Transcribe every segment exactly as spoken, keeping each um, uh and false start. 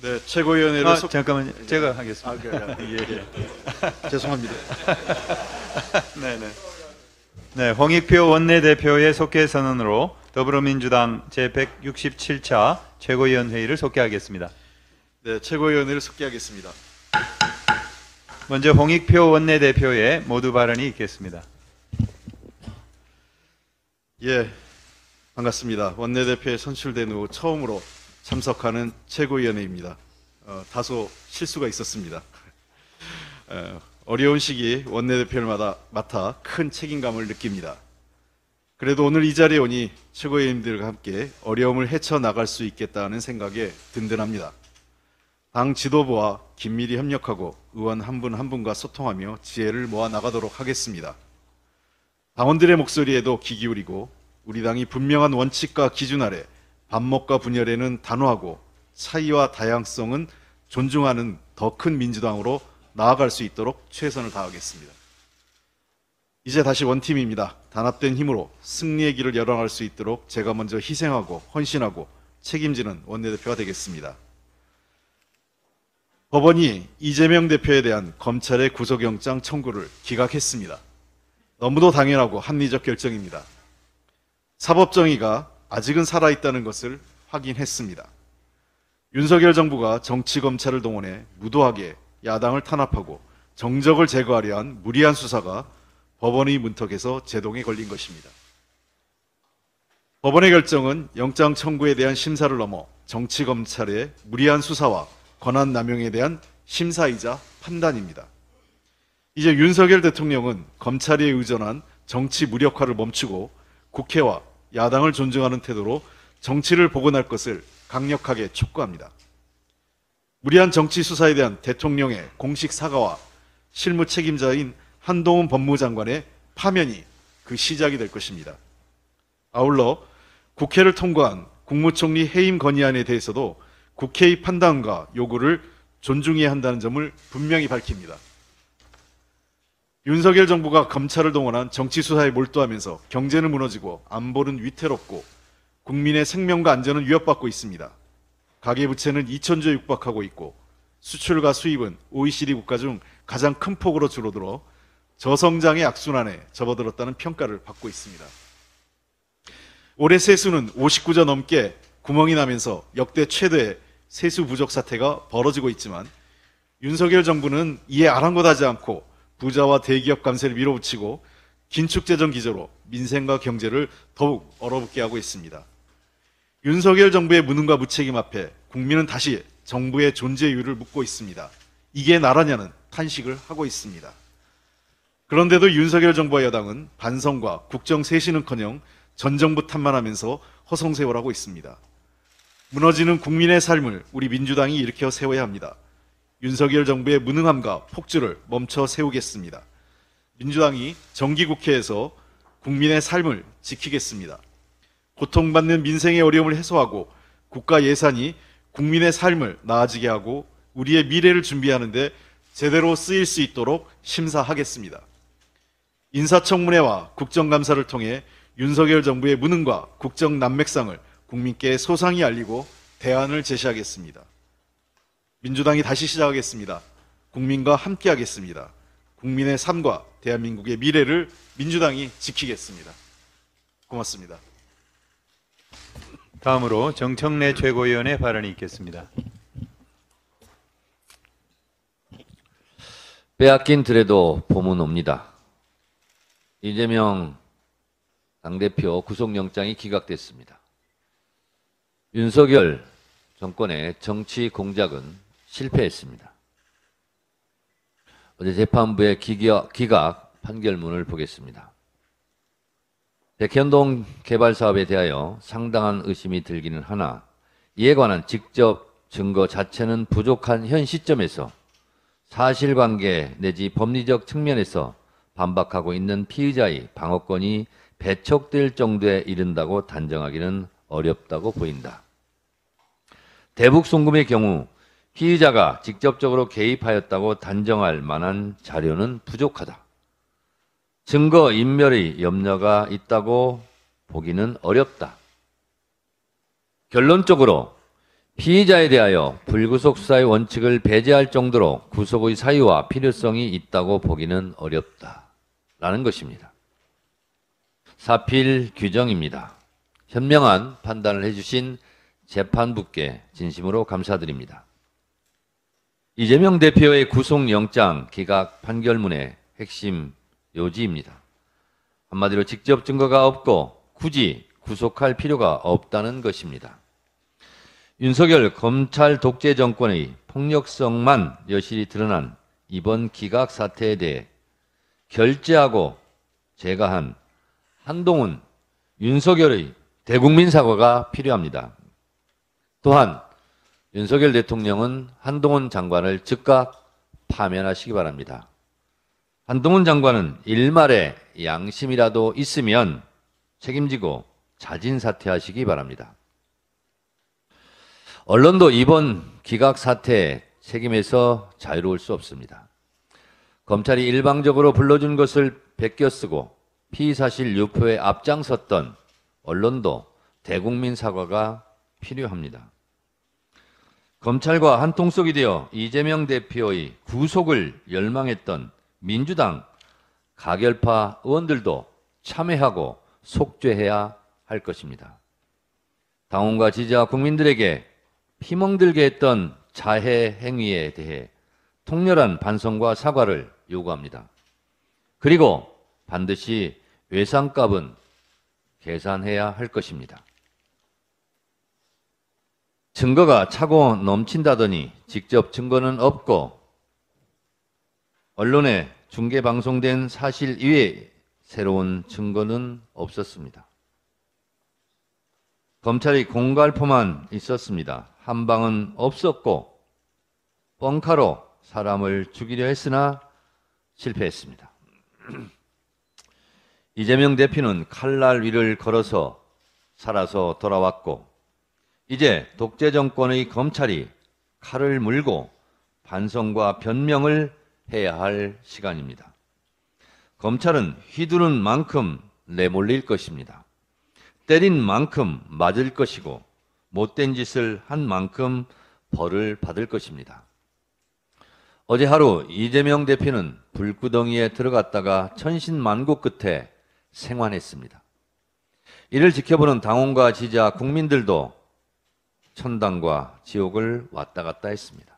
네, 최고위원회를 아, 속... 잠깐만요. 제가 하겠습니다. 아, 그래요? 예, 예. 죄송합니다. 네네. 네, 홍익표 원내대표의 속개 선언으로 더불어민주당 제백육십칠 차 최고위원 회의를 속개하겠습니다. 네, 최고위원회를 속개하겠습니다. 먼저 홍익표 원내대표의 모두 발언이 있겠습니다. 예, 반갑습니다. 원내대표에 선출된 후 처음으로 참석하는 최고위원회입니다. 어, 다소 실수가 있었습니다. 어, 어려운 시기 원내대표를 맡아, 맡아 큰 책임감을 느낍니다. 그래도 오늘 이 자리에 오니 최고위원님들과 함께 어려움을 헤쳐나갈 수 있겠다는 생각에 든든합니다. 당 지도부와 긴밀히 협력하고 의원 한 분 한 분과 소통하며 지혜를 모아 나가도록 하겠습니다. 당원들의 목소리에도 귀 기울이고 우리 당이 분명한 원칙과 기준 아래 반목과 분열에는 단호하고 차이와 다양성은 존중하는 더 큰 민주당으로 나아갈 수 있도록 최선을 다하겠습니다. 이제 다시 원팀입니다. 단합된 힘으로 승리의 길을 열어갈 수 있도록 제가 먼저 희생하고 헌신하고 책임지는 원내대표가 되겠습니다. 법원이 이재명 대표에 대한 검찰의 구속영장 청구를 기각했습니다. 너무도 당연하고 합리적 결정입니다. 사법정의가 아직은 살아있다는 것을 확인했습니다. 윤석열 정부가 정치검찰을 동원해 무도하게 야당을 탄압하고 정적을 제거하려 한 무리한 수사가 법원의 문턱에서 제동에 걸린 것입니다. 법원의 결정은 영장 청구에 대한 심사를 넘어 정치검찰의 무리한 수사와 권한 남용에 대한 심사이자 판단입니다. 이제 윤석열 대통령은 검찰에 의존한 정치 무력화를 멈추고 국회와 야당을 존중하는 태도로 정치를 복원할 것을 강력하게 촉구합니다. 무리한 정치 수사에 대한 대통령의 공식 사과와 실무 책임자인 한동훈 법무장관의 파면이 그 시작이 될 것입니다. 아울러 국회를 통과한 국무총리 해임 건의안에 대해서도 국회의 판단과 요구를 존중해야 한다는 점을 분명히 밝힙니다. 윤석열 정부가 검찰을 동원한 정치 수사에 몰두하면서 경제는 무너지고 안보는 위태롭고 국민의 생명과 안전은 위협받고 있습니다. 가계부채는 이천조에 육박하고 있고 수출과 수입은 오이시디 국가 중 가장 큰 폭으로 줄어들어 저성장의 악순환에 접어들었다는 평가를 받고 있습니다. 올해 세수는 오십구조 넘게 구멍이 나면서 역대 최대의 세수 부족 사태가 벌어지고 있지만 윤석열 정부는 이에 아랑곳하지 않고 부자와 대기업 감세를 밀어붙이고 긴축재정 기조로 민생과 경제를 더욱 얼어붙게 하고 있습니다. 윤석열 정부의 무능과 무책임 앞에 국민은 다시 정부의 존재 이유를 묻고 있습니다. 이게 나라냐는 탄식을 하고 있습니다. 그런데도 윤석열 정부와 여당은 반성과 국정 쇄신은커녕 전 정부 탓만하면서 허송세월 하고 있습니다. 무너지는 국민의 삶을 우리 민주당이 일으켜 세워야 합니다. 윤석열 정부의 무능함과 폭주를 멈춰 세우겠습니다. 민주당이 정기국회에서 국민의 삶을 지키겠습니다. 고통받는 민생의 어려움을 해소하고 국가 예산이 국민의 삶을 나아지게 하고 우리의 미래를 준비하는 데 제대로 쓰일 수 있도록 심사하겠습니다. 인사청문회와 국정감사를 통해 윤석열 정부의 무능과 국정 난맥상을 국민께 소상히 알리고 대안을 제시하겠습니다. 민주당이 다시 시작하겠습니다. 국민과 함께하겠습니다. 국민의 삶과 대한민국의 미래를 민주당이 지키겠습니다. 고맙습니다. 다음으로 정청래 최고위원의 발언이 있겠습니다. 빼앗긴 들에도 봄은 옵니다. 이재명 당대표 구속영장이 기각됐습니다. 윤석열 정권의 정치 공작은 실패했습니다. 어제 재판부의 기각, 기각 판결문을 보겠습니다. 백현동 개발 사업에 대하여 상당한 의심이 들기는 하나 이에 관한 직접 증거 자체는 부족한 현 시점에서 사실관계 내지 법리적 측면에서 반박하고 있는 피의자의 방어권이 배척될 정도에 이른다고 단정하기는 어렵다고 보인다. 대북 송금의 경우 피의자가 직접적으로 개입하였다고 단정할 만한 자료는 부족하다. 증거 인멸의 염려가 있다고 보기는 어렵다. 결론적으로 피의자에 대하여 불구속 수사의 원칙을 배제할 정도로 구속의 사유와 필요성이 있다고 보기는 어렵다라는 것입니다. 사필 규정입니다. 현명한 판단을 해주신 재판부께 진심으로 감사드립니다. 이재명 대표의 구속영장 기각 판결문의 핵심 요지입니다. 한마디로 직접 증거가 없고 굳이 구속할 필요가 없다는 것입니다. 윤석열 검찰 독재 정권의 폭력성만 여실히 드러난 이번 기각 사태에 대해 결재하고 제거한 한동훈, 윤석열의 대국민 사과가 필요합니다. 또한 윤석열 대통령은 한동훈 장관을 즉각 파면하시기 바랍니다. 한동훈 장관은 일말의 양심이라도 있으면 책임지고 자진 사퇴하시기 바랍니다. 언론도 이번 기각 사태의 책임에서 자유로울 수 없습니다. 검찰이 일방적으로 불러준 것을 베껴쓰고 피의사실 유포에 앞장섰던 언론도 대국민 사과가 필요합니다. 검찰과 한통속이 되어 이재명 대표의 구속을 열망했던 민주당 가결파 의원들도 참회하고 속죄해야 할 것입니다. 당원과 지지자 국민들에게 피멍들게 했던 자해 행위에 대해 통렬한 반성과 사과를 요구합니다. 그리고 반드시 외상값은 계산해야 할 것입니다. 증거가 차고 넘친다더니 직접 증거는 없고 언론에 중계방송된 사실 이외에 새로운 증거는 없었습니다. 검찰이 공갈포만 있었습니다. 한방은 없었고 뻥카로 사람을 죽이려 했으나 실패했습니다. 이재명 대표는 칼날 위를 걸어서 살아서 돌아왔고 이제 독재 정권의 검찰이 칼을 물고 반성과 변명을 해야 할 시간입니다. 검찰은 휘두른 만큼 내몰릴 것입니다. 때린 만큼 맞을 것이고 못된 짓을 한 만큼 벌을 받을 것입니다. 어제 하루 이재명 대표는 불구덩이에 들어갔다가 천신만고 끝에 생還했습니다. 이를 지켜보는 당원과 지지자 국민들도 천당과 지옥을 왔다 갔다 했습니다.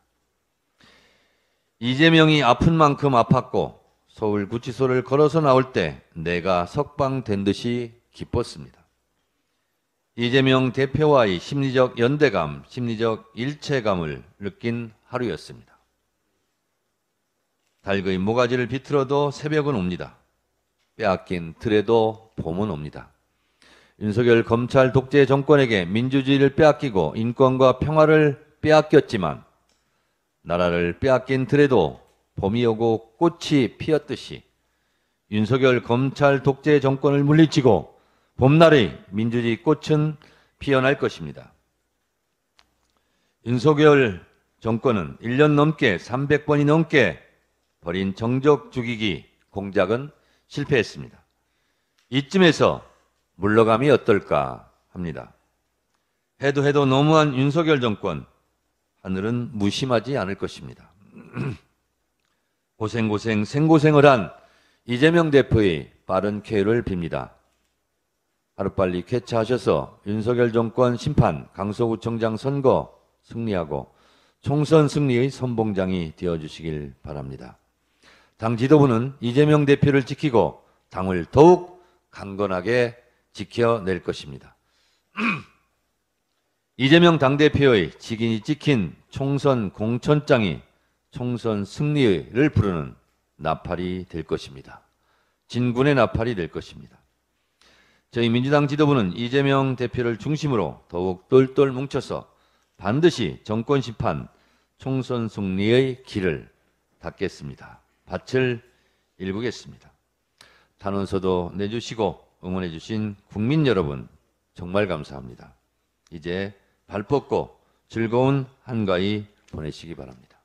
이재명이 아픈 만큼 아팠고 서울구치소를 걸어서 나올 때 내가 석방된 듯이 기뻤습니다. 이재명 대표와의 심리적 연대감, 심리적 일체감을 느낀 하루였습니다. 닭의 모가지를 비틀어도 새벽은 옵니다. 빼앗긴 들에도 봄은 옵니다. 윤석열 검찰 독재 정권에게 민주주의를 빼앗기고 인권과 평화를 빼앗겼지만 나라를 빼앗긴 들에도 봄이 오고 꽃이 피었듯이 윤석열 검찰 독재 정권을 물리치고 봄날의 민주주의 꽃은 피어날 것입니다. 윤석열 정권은 일 년 넘게 삼백 번이 넘게 벌인 정적 죽이기 공작은 실패했습니다. 이쯤에서 물러감이 어떨까 합니다. 해도 해도 너무한 윤석열 정권, 하늘은 무심하지 않을 것입니다. 고생고생 생고생을 한 이재명 대표의 빠른 쾌유를 빕니다. 하루빨리 쾌차하셔서 윤석열 정권 심판, 강서구청장 선거 승리하고 총선 승리의 선봉장이 되어주시길 바랍니다. 당 지도부는 이재명 대표를 지키고 당을 더욱 강건하게 지켜낼 것입니다. 이재명 당대표의 직인이 찍힌 총선 공천장이 총선 승리를 부르는 나팔이 될 것입니다. 진군의 나팔이 될 것입니다. 저희 민주당 지도부는 이재명 대표를 중심으로 더욱 똘똘 뭉쳐서 반드시 정권 심판, 총선 승리의 길을 닫겠습니다. 밭을 일구겠습니다. 탄원서도 내주시고 응원해 주신 국민 여러분 정말 감사합니다. 이제 발 뻗고 즐거운 한가위 보내시기 바랍니다.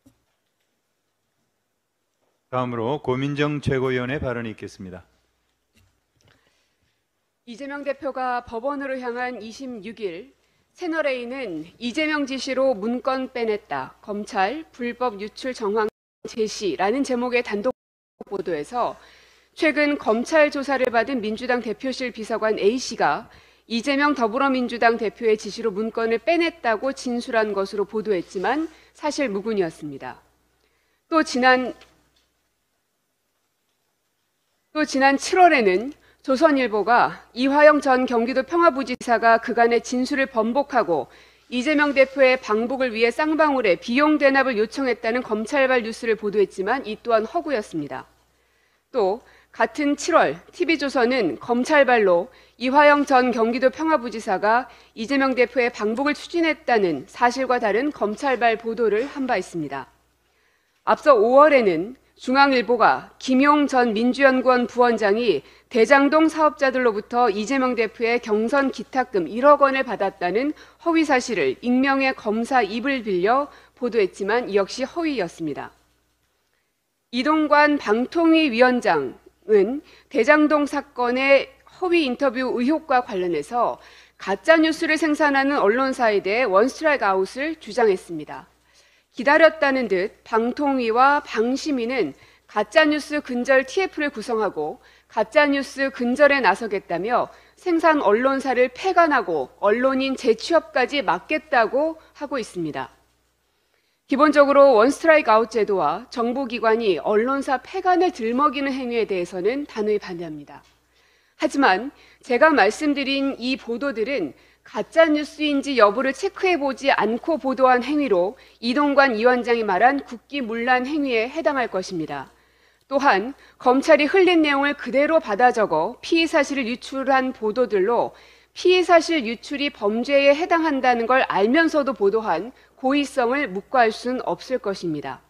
다음으로 고민정 최고위원의 발언이 있겠습니다. 이재명 대표가 법원으로 향한 이십육 일 채널A는 이재명 지시로 문건 빼냈다. 검찰 불법 유출 정황 제시라는 제목의 단독 보도에서 최근 검찰 조사를 받은 민주당 대표실 비서관 A씨가 이재명 더불어민주당 대표의 지시로 문건을 빼냈다고 진술한 것으로 보도했지만 사실 무근이었습니다. 또 지난 또 지난 칠월에는 조선일보가 이화영 전 경기도 평화부지사가 그간의 진술을 번복하고 이재명 대표의 방북을 위해 쌍방울에 비용 대납을 요청했다는 검찰발 뉴스를 보도했지만 이 또한 허구였습니다. 또 같은 칠월 티비조선은 검찰발로 이화영 전 경기도 평화부지사가 이재명 대표의 방북을 추진했다는 사실과 다른 검찰발 보도를 한 바 있습니다. 앞서 오월에는 중앙일보가 김용 전 민주연구원 부원장이 대장동 사업자들로부터 이재명 대표의 경선 기탁금 일억 원을 받았다는 허위 사실을 익명의 검사 입을 빌려 보도했지만 이 역시 허위였습니다. 이동관 방통위 위원장은 대장동 사건의 허위 인터뷰 의혹과 관련해서 가짜뉴스를 생산하는 언론사에 대해 원스트라이크 아웃을 주장했습니다. 기다렸다는 듯 방통위와 방심위는 가짜뉴스 근절 티에프를 구성하고 가짜뉴스 근절에 나서겠다며 생산 언론사를 폐간하고 언론인 재취업까지 막겠다고 하고 있습니다. 기본적으로 원스트라이크 아웃 제도와 정보기관이 언론사 폐간을 들먹이는 행위에 대해서는 단호히 반대합니다. 하지만 제가 말씀드린 이 보도들은 가짜뉴스인지 여부를 체크해보지 않고 보도한 행위로 이동관 위원장이 말한 국기문란 행위에 해당할 것입니다. 또한 검찰이 흘린 내용을 그대로 받아 적어 피의 사실을 유출한 보도들로 피의 사실 유출이 범죄에 해당한다는 걸 알면서도 보도한 고의성을 묵과할 수는 없을 것입니다.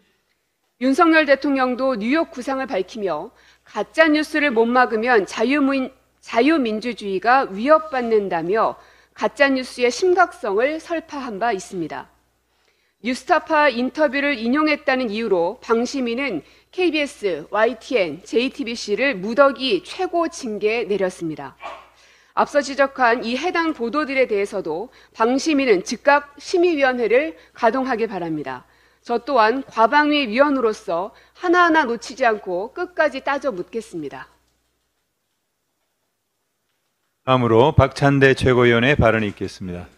윤석열 대통령도 뉴욕 구상을 밝히며 가짜뉴스를 못 막으면 자유민, 자유민주주의가 위협받는다며 가짜뉴스의 심각성을 설파한 바 있습니다. 뉴스타파 인터뷰를 인용했다는 이유로 방심위는 케이비에스, 와이티엔, 제이티비씨를 무더기 최고 징계에 내렸습니다. 앞서 지적한 이 해당 보도들에 대해서도 방심위는 즉각 심의위원회를 가동하길 바랍니다. 저 또한 과방위 위원으로서 하나하나 놓치지 않고 끝까지 따져 묻겠습니다. 다음으로 박찬대 최고위원의 발언이 있겠습니다.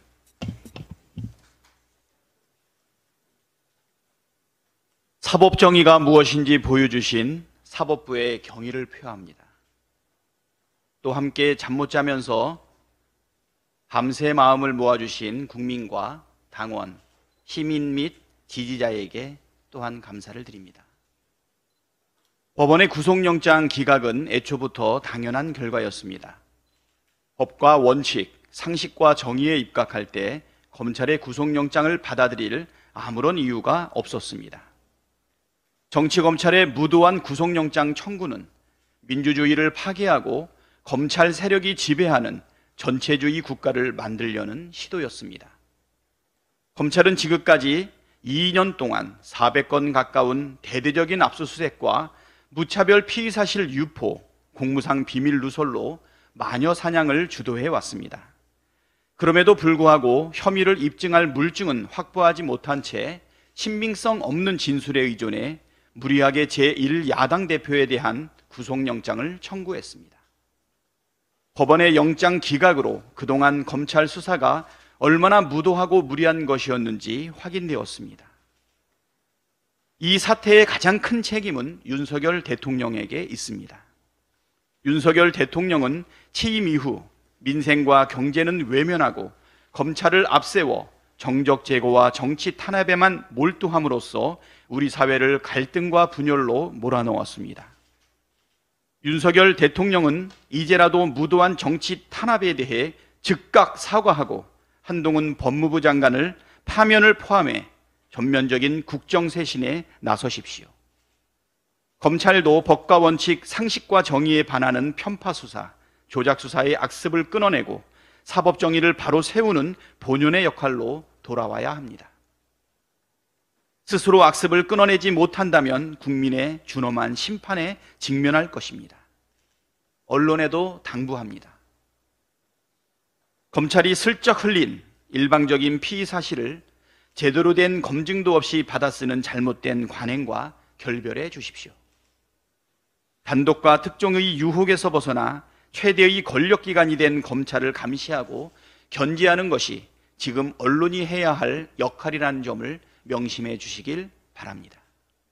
사법정의가 무엇인지 보여주신 사법부의 경의를 표합니다. 또 함께 잠 못 자면서 밤새 마음을 모아주신 국민과 당원, 시민 및 지지자에게 또한 감사를 드립니다. 법원의 구속영장 기각은 애초부터 당연한 결과였습니다. 법과 원칙, 상식과 정의에 입각할 때 검찰의 구속영장을 받아들일 아무런 이유가 없었습니다. 정치검찰의 무도한 구속영장 청구는 민주주의를 파괴하고 검찰 세력이 지배하는 전체주의 국가를 만들려는 시도였습니다. 검찰은 지금까지 이 년 동안 사백 건 가까운 대대적인 압수수색과 무차별 피의사실 유포, 공무상 비밀 누설로 마녀 사냥을 주도해 왔습니다. 그럼에도 불구하고 혐의를 입증할 물증은 확보하지 못한 채 신빙성 없는 진술에 의존해 무리하게 제일 야당 대표에 대한 구속영장을 청구했습니다. 법원의 영장 기각으로 그동안 검찰 수사가 얼마나 무도하고 무리한 것이었는지 확인되었습니다. 이 사태의 가장 큰 책임은 윤석열 대통령에게 있습니다. 윤석열 대통령은 취임 이후 민생과 경제는 외면하고 검찰을 앞세워 정적 제고와 정치 탄압에만 몰두함으로써 우리 사회를 갈등과 분열로 몰아넣었습니다. 윤석열 대통령은 이제라도 무도한 정치 탄압에 대해 즉각 사과하고 한동훈 법무부 장관을 파면을 포함해 전면적인 국정쇄신에 나서십시오. 검찰도 법과 원칙, 상식과 정의에 반하는 편파 수사, 조작 수사의 악습을 끊어내고 사법 정의를 바로 세우는 본연의 역할로 돌아와야 합니다. 스스로 악습을 끊어내지 못한다면 국민의 준엄한 심판에 직면할 것입니다. 언론에도 당부합니다. 검찰이 슬쩍 흘린 일방적인 피의 사실을 제대로 된 검증도 없이 받아쓰는 잘못된 관행과 결별해 주십시오. 단독과 특종의 유혹에서 벗어나 최대의 권력기관이 된 검찰을 감시하고 견제하는 것이 지금 언론이 해야 할 역할이라는 점을 명심해 주시길 바랍니다.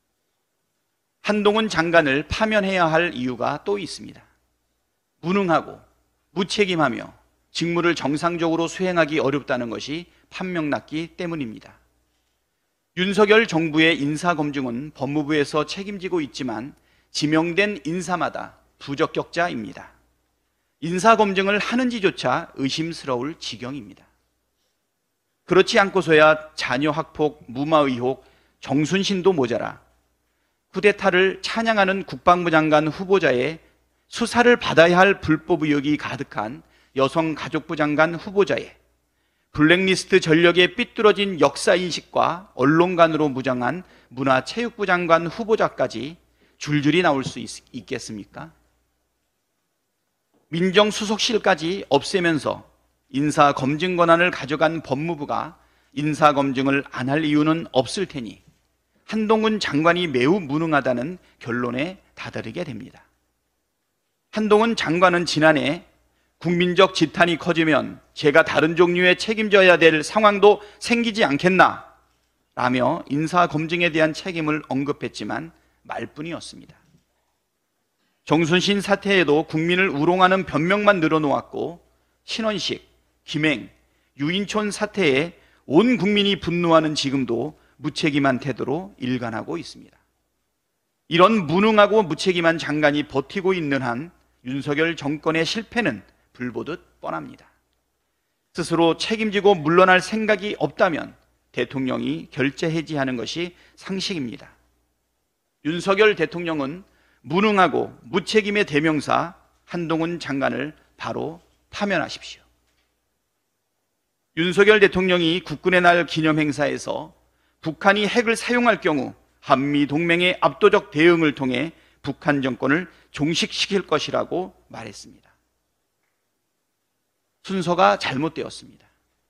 한동훈 장관을 파면해야 할 이유가 또 있습니다. 무능하고 무책임하며 직무를 정상적으로 수행하기 어렵다는 것이 판명났기 때문입니다. 윤석열 정부의 인사검증은 법무부에서 책임지고 있지만 지명된 인사마다 부적격자입니다. 인사검증을 하는지조차 의심스러울 지경입니다. 그렇지 않고서야 자녀 학폭, 무마 의혹, 정순신도 모자라 쿠데타를 찬양하는 국방부 장관 후보자의 수사를 받아야 할 불법 의혹이 가득한 여성가족부 장관 후보자의 블랙리스트 전력에 삐뚤어진 역사인식과 언론관으로 무장한 문화체육부 장관 후보자까지 줄줄이 나올 수 있, 있겠습니까? 민정수석실까지 없애면서 인사검증 권한을 가져간 법무부가 인사검증을 안 할 이유는 없을 테니 한동훈 장관이 매우 무능하다는 결론에 다다르게 됩니다. 한동훈 장관은 지난해 국민적 지탄이 커지면 제가 다른 종류의 책임져야 될 상황도 생기지 않겠나 라며 인사검증에 대한 책임을 언급했지만 말뿐이었습니다. 정순신 사태에도 국민을 우롱하는 변명만 늘어놓았고 신원식, 김행, 유인촌 사태에 온 국민이 분노하는 지금도 무책임한 태도로 일관하고 있습니다. 이런 무능하고 무책임한 장관이 버티고 있는 한 윤석열 정권의 실패는 불보듯 뻔합니다. 스스로 책임지고 물러날 생각이 없다면 대통령이 결재 해지하는 것이 상식입니다. 윤석열 대통령은 무능하고 무책임의 대명사 한동훈 장관을 바로 파면하십시오. 윤석열 대통령이 국군의 날 기념행사에서 북한이 핵을 사용할 경우 한미동맹의 압도적 대응을 통해 북한 정권을 종식시킬 것이라고 말했습니다. 순서가 잘못되었습니다.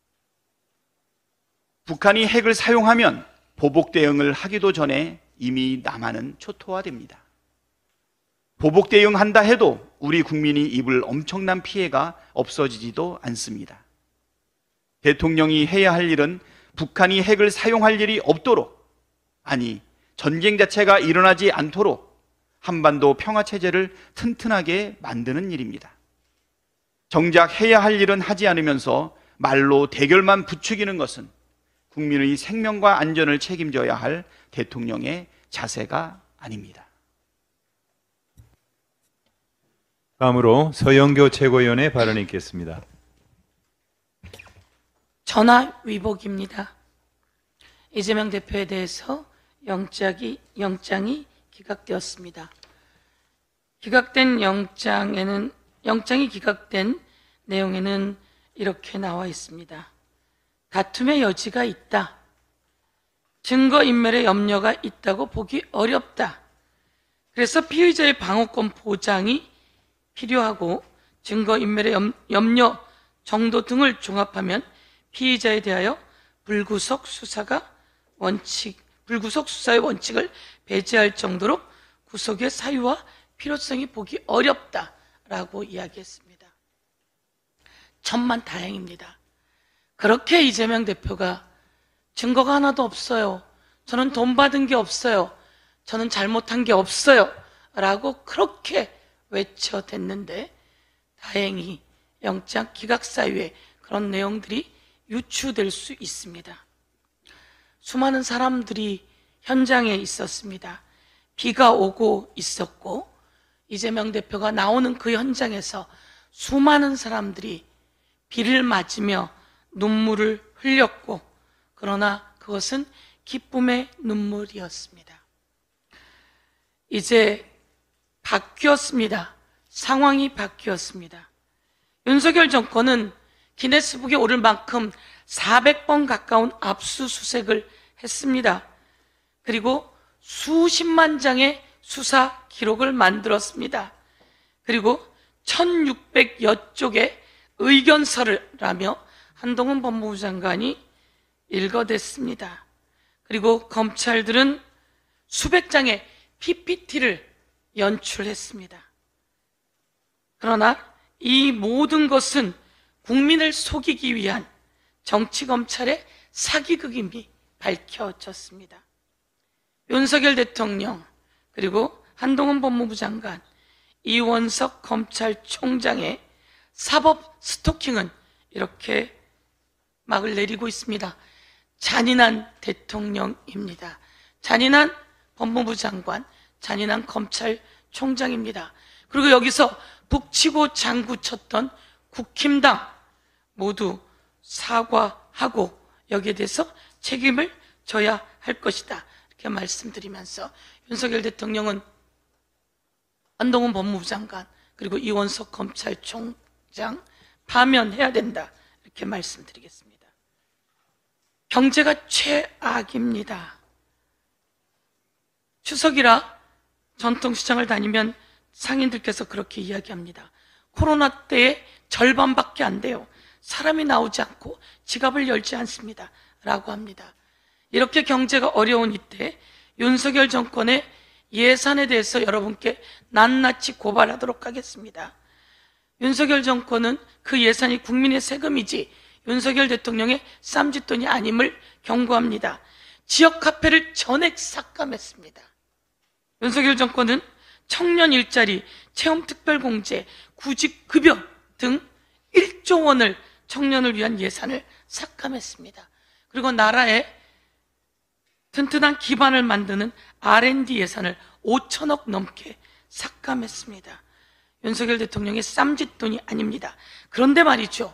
북한이 핵을 사용하면 보복 대응을 하기도 전에 이미 남한은 초토화됩니다. 보복 대응한다 해도 우리 국민이 입을 엄청난 피해가 없어지지도 않습니다. 대통령이 해야 할 일은 북한이 핵을 사용할 일이 없도록, 아니 전쟁 자체가 일어나지 않도록 한반도 평화체제를 튼튼하게 만드는 일입니다. 정작 해야 할 일은 하지 않으면서 말로 대결만 부추기는 것은 국민의 생명과 안전을 책임져야 할 대통령의 자세가 아닙니다. 다음으로 서영교 최고위원의 발언이 있겠습니다. 전화 위복입니다. 이재명 대표에 대해서 영장이, 영장이 기각되었습니다. 기각된 영장에는, 영장이 기각된 내용에는 이렇게 나와 있습니다. 다툼의 여지가 있다. 증거인멸의 염려가 있다고 보기 어렵다. 그래서 피의자의 방어권 보장이 필요하고 증거인멸의 염, 염려 정도 등을 종합하면 피의자에 대하여 불구속 수사가 원칙, 불구속 수사의 원칙을 배제할 정도로 구속의 사유와 필요성이 보기 어렵다라고 이야기했습니다. 천만 다행입니다. 그렇게 이재명 대표가 증거가 하나도 없어요. 저는 돈 받은 게 없어요. 저는 잘못한 게 없어요. 라고 그렇게 외쳐댔는데 다행히 영장 기각 사유에 그런 내용들이 유추될 수 있습니다. 수많은 사람들이 현장에 있었습니다. 비가 오고 있었고 이재명 대표가 나오는 그 현장에서 수많은 사람들이 비를 맞으며 눈물을 흘렸고 그러나 그것은 기쁨의 눈물이었습니다. 이제 바뀌었습니다. 상황이 바뀌었습니다. 윤석열 정권은 기네스북에 오를 만큼 사백 번 가까운 압수수색을 했습니다. 그리고 수십만 장의 수사 기록을 만들었습니다. 그리고 천육백여 쪽의 의견서를 라며 한동훈 법무부 장관이 일거댔습니다. 그리고 검찰들은 수백 장의 피피티를 연출했습니다. 그러나 이 모든 것은 국민을 속이기 위한 정치검찰의 사기극임이 밝혀졌습니다. 윤석열 대통령 그리고 한동훈 법무부 장관, 이원석 검찰총장의 사법 스토킹은 이렇게 막을 내리고 있습니다. 잔인한 대통령입니다. 잔인한 법무부 장관, 잔인한 검찰총장입니다. 그리고 여기서 북치고 장구쳤던 국힘당 모두 사과하고 여기에 대해서 책임을 져야 할 것이다. 이렇게 말씀드리면서 윤석열 대통령은 한동훈 법무부 장관 그리고 이원석 검찰총장 파면해야 된다. 이렇게 말씀드리겠습니다. 경제가 최악입니다. 추석이라 전통시장을 다니면 상인들께서 그렇게 이야기합니다. 코로나 때에 절반밖에 안 돼요. 사람이 나오지 않고 지갑을 열지 않습니다. 라고 합니다. 이렇게 경제가 어려운 이때 윤석열 정권의 예산에 대해서 여러분께 낱낱이 고발하도록 하겠습니다. 윤석열 정권은 그 예산이 국민의 세금이지 윤석열 대통령의 쌈짓돈이 아님을 경고합니다. 지역 카페를 전액 삭감했습니다. 윤석열 정권은 청년 일자리, 체험특별공제, 구직급여 등 일조 원을 청년을 위한 예산을 삭감했습니다. 그리고 나라의 튼튼한 기반을 만드는 알 앤 디 예산을 오천억 넘게 삭감했습니다. 윤석열 대통령의 쌈짓돈이 아닙니다. 그런데 말이죠.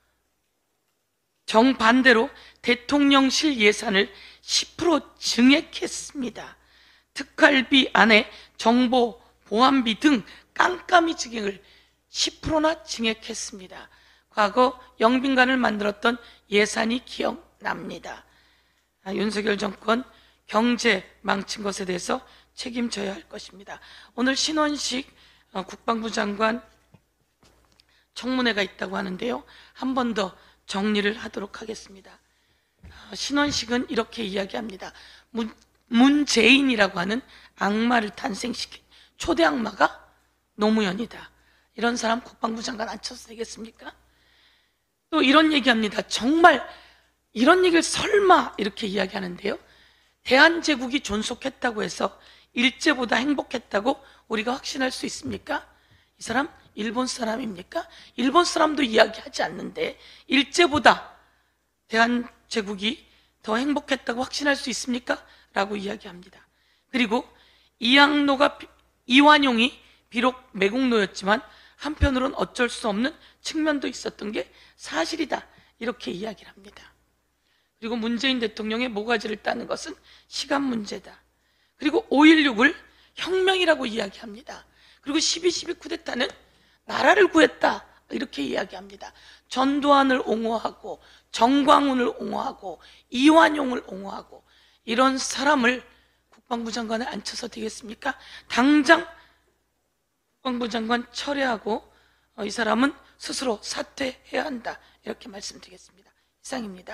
정반대로 대통령실 예산을 십 퍼센트 증액했습니다. 특활비 안에 정보, 보안비 등 깜깜이 증액을 십 퍼센트나 증액했습니다. 과거 영빈관을 만들었던 예산이 기억납니다. 아, 윤석열 정권 경제 망친 것에 대해서 책임져야 할 것입니다. 오늘 신원식 어, 국방부 장관 청문회가 있다고 하는데요. 한 번 더 정리를 하도록 하겠습니다. 어, 신원식은 이렇게 이야기합니다. 문, 문재인이라고 하는 악마를 탄생시킨 초대 악마가 노무현이다. 이런 사람 국방부 장관 앉혀서 되겠습니까? 또 이런 얘기합니다. 정말 이런 얘기를 설마 이렇게 이야기하는데요. 대한제국이 존속했다고 해서 일제보다 행복했다고 우리가 확신할 수 있습니까? 이 사람 일본 사람입니까? 일본 사람도 이야기하지 않는데 일제보다 대한제국이 더 행복했다고 확신할 수 있습니까? 라고 이야기합니다. 그리고 이항로가 이완용이 비록 매국노였지만 한편으로는 어쩔 수 없는 측면도 있었던 게 사실이다. 이렇게 이야기를 합니다. 그리고 문재인 대통령의 모가지를 따는 것은 시간 문제다. 그리고 오일육을 혁명이라고 이야기합니다. 그리고 십이 십이 쿠데타는 나라를 구했다. 이렇게 이야기합니다. 전두환을 옹호하고 정광훈을 옹호하고 이완용을 옹호하고 이런 사람을 국방부 장관에 앉혀서 되겠습니까? 당장 국방부 장관 철회하고 어, 이 사람은 스스로 사퇴해야 한다. 이렇게 말씀드리겠습니다. 이상입니다.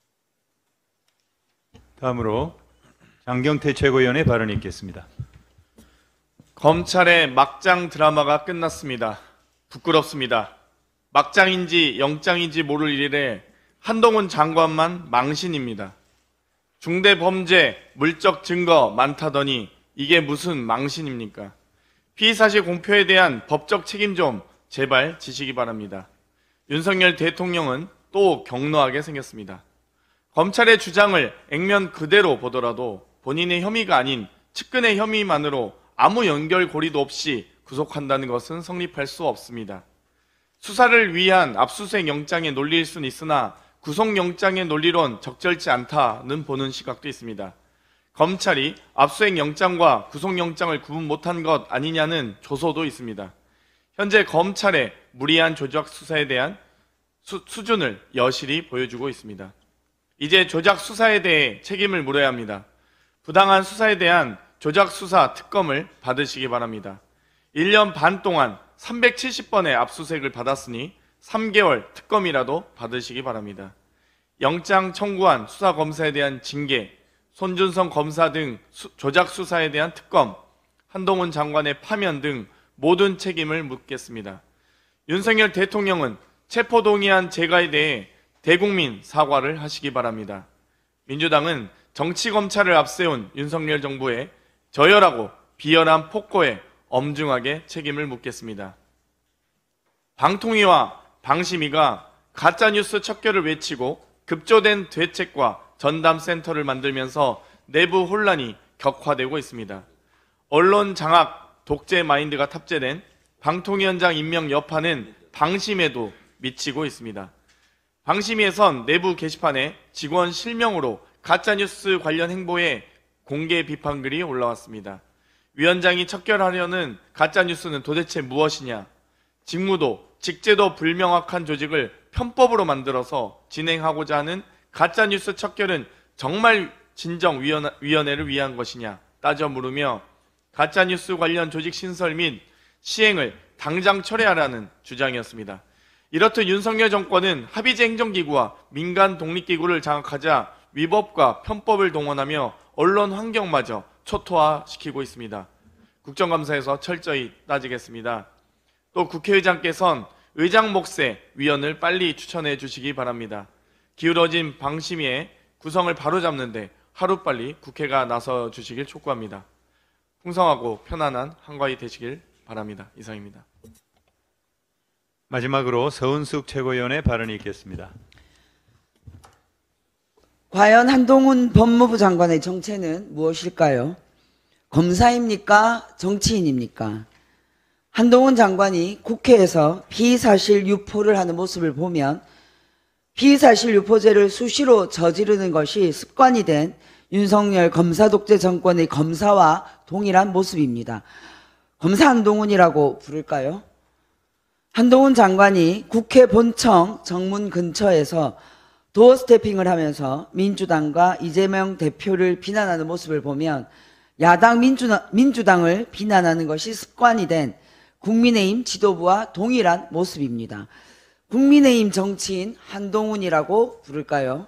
다음으로 장경태 최고위원의 발언이 있겠습니다. 검찰의 막장 드라마가 끝났습니다. 부끄럽습니다. 막장인지 영장인지 모를 일에 한동훈 장관만 망신입니다. 중대 범죄, 물적 증거 많다더니 이게 무슨 망신입니까? 피의사실 공표에 대한 법적 책임 좀 제발 지시기 바랍니다. 윤석열 대통령은 또 경노하게 생겼습니다. 검찰의 주장을 액면 그대로 보더라도 본인의 혐의가 아닌 측근의 혐의만으로 아무 연결고리도 없이 구속한다는 것은 성립할 수 없습니다. 수사를 위한 압수수색 영장의 논리일 수는 있으나 구속영장의 논리론 적절치 않다는 보는 시각도 있습니다. 검찰이 압수수색 영장과 구속영장을 구분 못한 것 아니냐는 조소도 있습니다. 현재 검찰의 무리한 조작 수사에 대한 수, 수준을 여실히 보여주고 있습니다. 이제 조작 수사에 대해 책임을 물어야 합니다. 부당한 수사에 대한 조작 수사 특검을 받으시기 바랍니다. 일 년 반 동안 삼백칠십 번의 압수수색을 받았으니 삼 개월 특검이라도 받으시기 바랍니다. 영장 청구한 수사검사에 대한 징계, 손준성 검사 등 수, 조작 수사에 대한 특검, 한동훈 장관의 파면 등 모든 책임을 묻겠습니다. 윤석열 대통령은 체포동의안 제거에 대해 대국민 사과를 하시기 바랍니다. 민주당은 정치검찰을 앞세운 윤석열 정부의 저열하고 비열한 폭거에 엄중하게 책임을 묻겠습니다. 방통위와 방심위가 가짜뉴스 척결을 외치고 급조된 대책과 전담센터를 만들면서 내부 혼란이 격화되고 있습니다. 언론 장악, 독재 마인드가 탑재된 방통위원장 임명 여파는 방심에도 미치고 있습니다. 방심위에선 내부 게시판에 직원 실명으로 가짜뉴스 관련 행보에 공개 비판글이 올라왔습니다. 위원장이 척결하려는 가짜뉴스는 도대체 무엇이냐? 직무도 직제도 불명확한 조직을 편법으로 만들어서 진행하고자 하는 가짜뉴스 척결은 정말 진정위원회를 위한 것이냐 따져 물으며 가짜뉴스 관련 조직 신설 및 시행을 당장 철회하라는 주장이었습니다. 이렇듯 윤석열 정권은 합의제 행정기구와 민간 독립기구를 장악하자 위법과 편법을 동원하며 언론 환경마저 초토화시키고 있습니다. 국정감사에서 철저히 따지겠습니다. 또 국회의장께선 의장 몫의 위원을 빨리 추천해 주시기 바랍니다. 기울어진 방심위의 구성을 바로잡는데 하루빨리 국회가 나서 주시길 촉구합니다. 풍성하고 편안한 한가위 되시길 바랍니다. 이상입니다. 마지막으로 서은숙 최고위원의 발언이 있겠습니다. 과연 한동훈 법무부 장관의 정체는 무엇일까요? 검사입니까? 정치인입니까? 한동훈 장관이 국회에서 비사실 유포를 하는 모습을 보면 비사실 유포죄를 수시로 저지르는 것이 습관이 된 윤석열 검사 독재 정권의 검사와 동일한 모습입니다. 검사 한동훈이라고 부를까요? 한동훈 장관이 국회 본청 정문 근처에서 도어 스태핑을 하면서 민주당과 이재명 대표를 비난하는 모습을 보면 야당 민주, 민주당을 비난하는 것이 습관이 된 국민의힘 지도부와 동일한 모습입니다. 국민의힘 정치인 한동훈이라고 부를까요?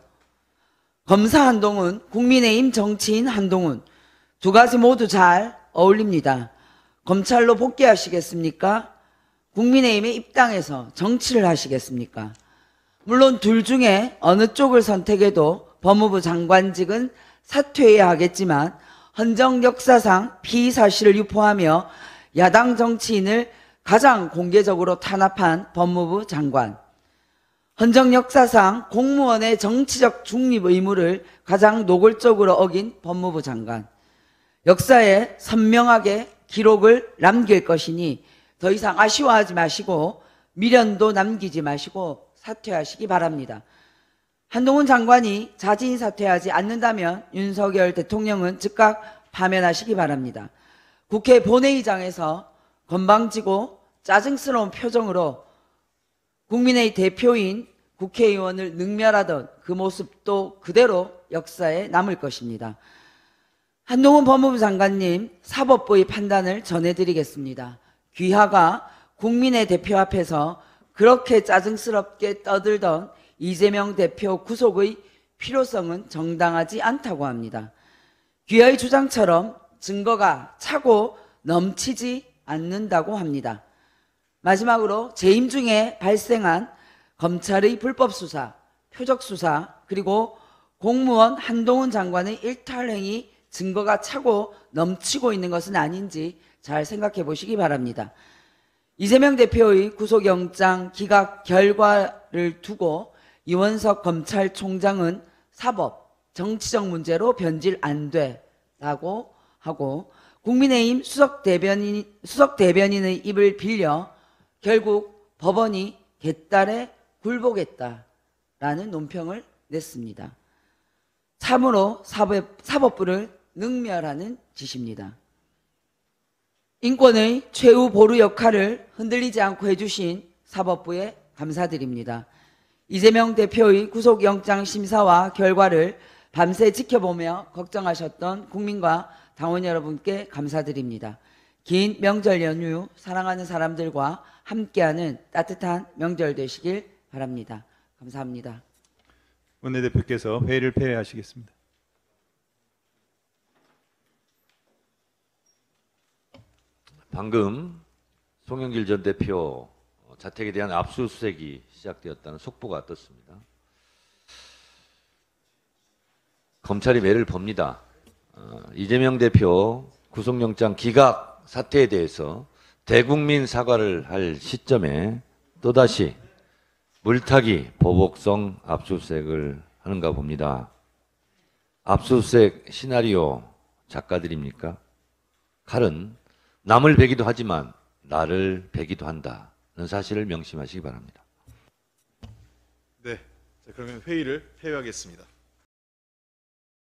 검사 한동훈, 국민의힘 정치인 한동훈, 두 가지 모두 잘 어울립니다. 검찰로 복귀하시겠습니까? 국민의힘에 입당해서 정치를 하시겠습니까? 물론 둘 중에 어느 쪽을 선택해도 법무부 장관직은 사퇴해야 하겠지만 헌정 역사상 피사실을 유포하며 야당 정치인을 가장 공개적으로 탄압한 법무부 장관, 헌정 역사상 공무원의 정치적 중립 의무를 가장 노골적으로 어긴 법무부 장관, 역사에 선명하게 기록을 남길 것이니 더 이상 아쉬워하지 마시고 미련도 남기지 마시고 사퇴하시기 바랍니다. 한동훈 장관이 자진 사퇴하지 않는다면 윤석열 대통령은 즉각 파면하시기 바랍니다. 국회 본회의장에서 건방지고 짜증스러운 표정으로 국민의 대표인 국회의원을 능멸하던 그 모습도 그대로 역사에 남을 것입니다. 한동훈 법무부 장관님, 사법부의 판단을 전해드리겠습니다. 귀하가 국민의 대표 앞에서 그렇게 짜증스럽게 떠들던 이재명 대표 구속의 필요성은 정당하지 않다고 합니다. 귀하의 주장처럼 증거가 차고 넘치지 않는다고 합니다. 마지막으로 재임 중에 발생한 검찰의 불법 수사, 표적 수사, 그리고 공무원 한동훈 장관의 일탈행위 증거가 차고 넘치고 있는 것은 아닌지 잘 생각해 보시기 바랍니다. 이재명 대표의 구속영장 기각 결과를 두고 이원석 검찰총장은 사법, 정치적 문제로 변질 안 돼라고 하고 국민의힘 수석 대변인, 수석 대변인의 입을 빌려 결국 법원이 개딸에 굴복했다라는 논평을 냈습니다. 참으로 사법, 사법부를 능멸하는 짓입니다. 인권의 최후 보루 역할을 흔들리지 않고 해주신 사법부에 감사드립니다. 이재명 대표의 구속영장 심사와 결과를 밤새 지켜보며 걱정하셨던 국민과 당원 여러분께 감사드립니다. 긴 명절 연휴 사랑하는 사람들과 함께하는 따뜻한 명절 되시길 바랍니다. 감사합니다. 원내대표께서 회의를 폐회하시겠습니다. 방금 송영길 전 대표 자택에 대한 압수수색이 시작되었다는 속보가 떴습니다. 검찰이 매를 봅니다. 어, 이재명 대표 구속영장 기각 사태에 대해서 대국민 사과를 할 시점에 또다시 물타기 보복성 압수수색을 하는가 봅니다. 압수수색 시나리오 작가들입니까? 칼은 남을 베기도 하지만 나를 베기도 한다는 사실을 명심하시기 바랍니다. 네, 자, 그러면 회의를 폐회하겠습니다.